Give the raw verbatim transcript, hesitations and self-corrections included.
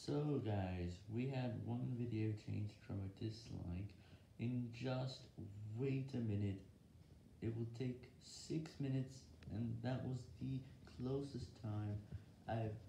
So guys, we had one video changed from a dislike in just wait a minute. It will take six minutes and that was the closest time I've